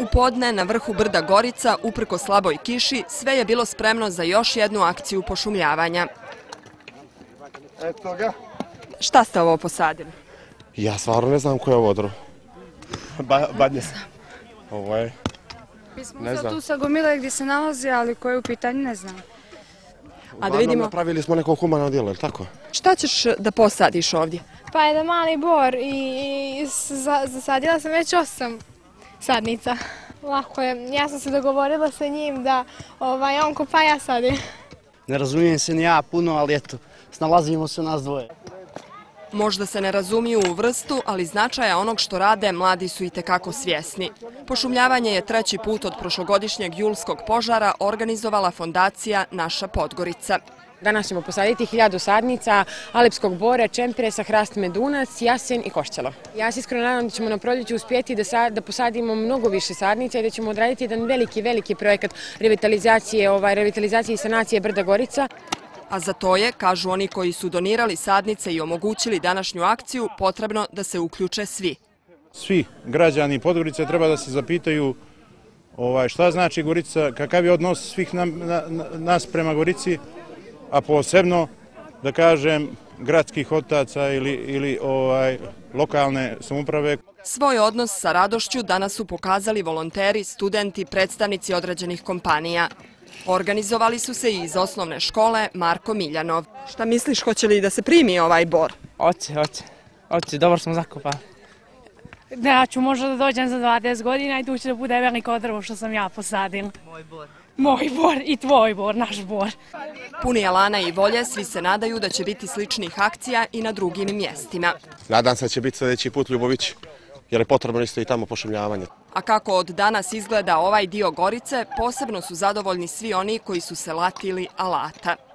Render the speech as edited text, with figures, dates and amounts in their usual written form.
U podne na vrhu brda Gorica, uprko slaboj kiši, sve je bilo spremno za još jednu akciju pošumljavanja. Eto ga. Šta ste ovo posadili? Ja stvarno ne znam koje je ovo drvo. Badnje se. Ovo je... Mi smo sad tu sa gomile gdje se nalazi, ali koje je u pitanju ne znam. A da vidimo... Napravili smo neko humano djelo, je li tako? Šta ćeš da posadiš ovdje? Pa jedan mali bor i zasadila sam već 8 sadnica. Lako je. Ja sam se dogovorila sa njim da on kopa, ja sadim. Ne razumijem se ni ja puno, ali eto, snalazimo se nas dvoje. Možda se ne razumiju u vrstu, ali značaja onog što rade mladi su itekako svjesni. Pošumljavanje je 3. put od prošlogodišnjeg julskog požara organizovala fondacija Naša Podgorica. Danas ćemo posaditi 1000 sadnica alepskog bora, čempiresa, hrast medunac, jasen i košćalo. Ja se iskreno nadam da ćemo na proljeću uspjeti da posadimo mnogo više sadnica i da ćemo odraditi jedan veliki projekat revitalizacije i sanacije brda Gorica. A za to je, kažu oni koji su donirali sadnice i omogućili današnju akciju, potrebno da se uključe svi. Svi građani Podgorice treba da se zapitaju šta znači Gorica, kakav je odnos svih nas prema Gorici, a posebno, da kažem, gradskih otaca ili lokalne samouprave. Svoj odnos sa radošću danas su pokazali volonteri, studenti, predstavnici određenih kompanija. Organizovali su se i iz osnovne škole Marko Miljanov. Šta misliš, hoće li da se primi ovaj bor? Hoće, dobro smo zakopali. Ja ću možda da dođem za 20 godina i tu će da bude veliko drvo što sam ja posadila. Moj bor. Moj bor i tvoj bor, naš bor. Puni elana i volje, svi se nadaju da će biti sličnih akcija i na drugim mjestima. Nadam se da će biti sljedeći put Ljubović, jer je potrebno isto i tamo pošumljavanje. A kako od danas izgleda ovaj dio Gorice, posebno su zadovoljni svi oni koji su se latili alata.